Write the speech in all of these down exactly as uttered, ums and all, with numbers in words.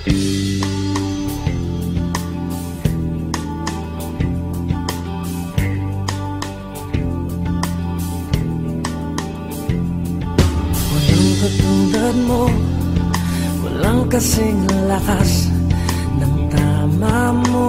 Katulad mo, walang kasing lakas ng tama mo.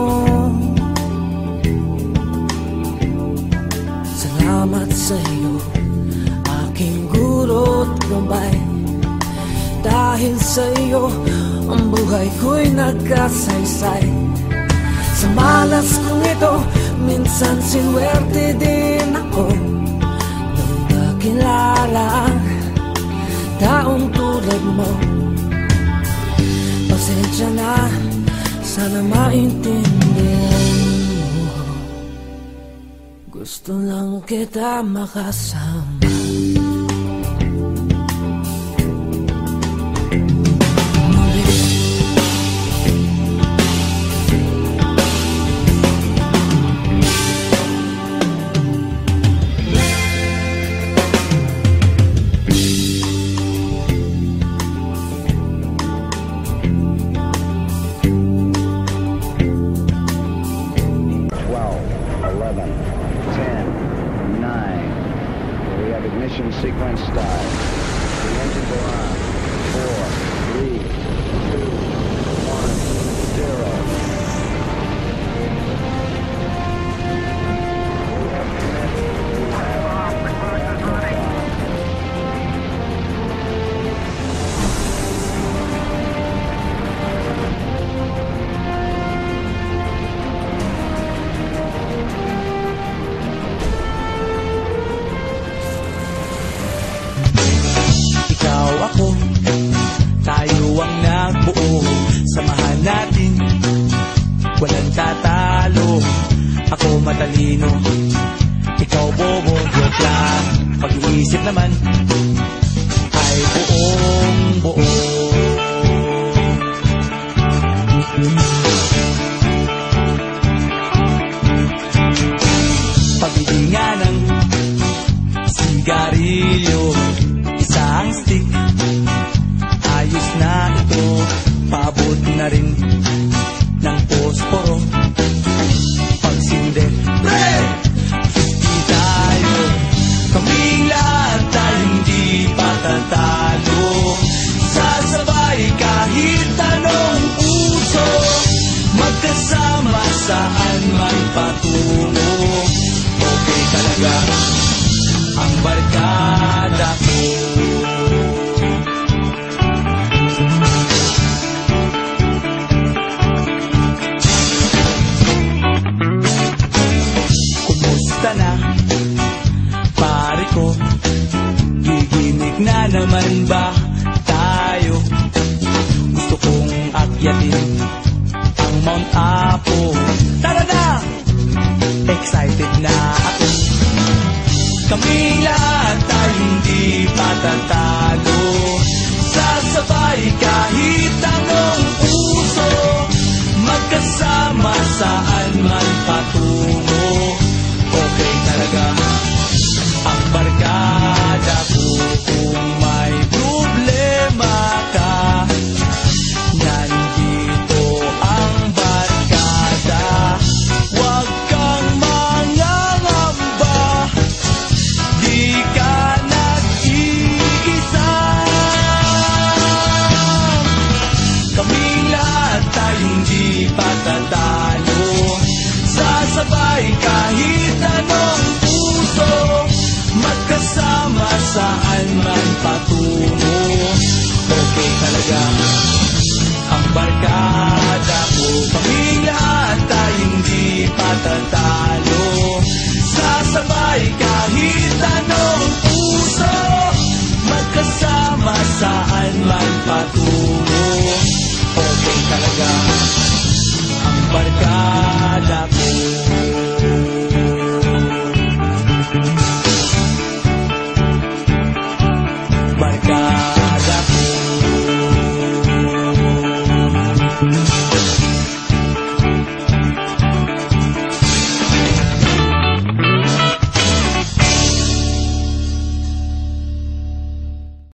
Salamat sa iyo, aking guro't gabay. Dahil sa iyo, ang buhay ko'y nagkasaysay. Sa malas kong ito, minsan sinuwerte din ako nang nakilala ang taong tulad mo. Pasensya na, sana maintindihan mo. Gusto lang kita makasama. Ignition sequence start. The engines are on. Four, three, two, one, zero. Samahan natin, walang tatalo. Ako matalino, ikaw bobo. Joke lang, pag-iisip naman ay buong buo. Pabili nga ng sigarilyo, isang stick, ayos na ito. Paabot na rin ng posporo. Pagsinde, pre! Fifty tayo, kaming lahat tayo hindi patatalo. Sasabay kahit anong puso, magkasama saan man patungo. Okay talaga ang barkada ko. Giginig na naman ba tayo? Gusto kong akyatin ang Mount Apo. Tara na! Excited na ako. Kami lahat tayo hindi patatalo. Sasabay kahit anong puso, magkasama saan man patungo. Okay talaga ang barkada ko. Kung may problema ka, nandito ang barkada. Huwag kang mangangamba, di ka nag-iisa. Kaming lahat tayong di patatalo. Sasabay kahit anong puso, magkasama saan man patungo. Okay talaga ang barkada ko. Kaming lahat tayong di patatalo. Sasabay kahit ano.